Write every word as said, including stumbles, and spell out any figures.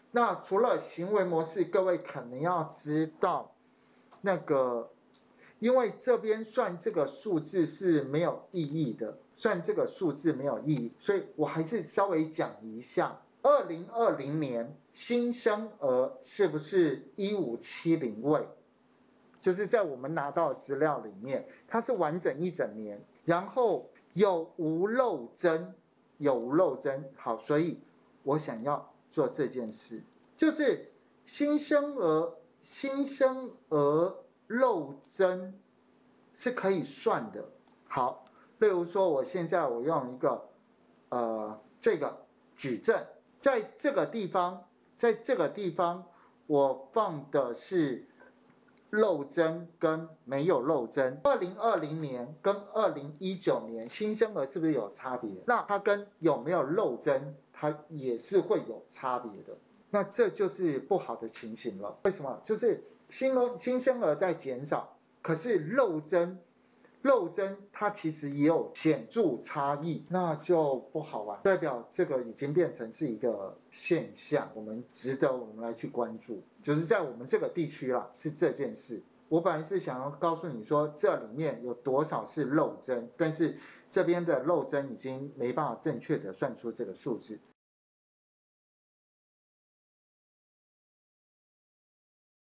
那除了行为模式，各位可能要知道，那个，因为这边算这个数字是没有意义的，算这个数字没有意义，所以我还是稍微讲一下。二零二零年新生儿是不是一五七零位？就是在我们拿到的资料里面，它是完整一整年，然后有无漏增，有无漏增。好，所以我想要做这件事，就是新生儿新生儿漏增是可以算的。好，例如说我现在我用一个呃这个矩阵，在这个地方，在这个地方我放的是漏增跟没有漏增。二零二零年跟二零一九年新生儿是不是有差别？那它跟有没有漏增，它也是会有差别的。那这就是不好的情形了。为什么？就是新儿新生儿在减少，可是漏增漏增它其实也有显著差异，那就不好玩，代表这个已经变成是一个现象，我们值得我们来去关注，就是在我们这个地区啦，是这件事。我本来是想要告诉你说这里面有多少是漏增，但是这边的漏增已经没办法正确的算出这个数字。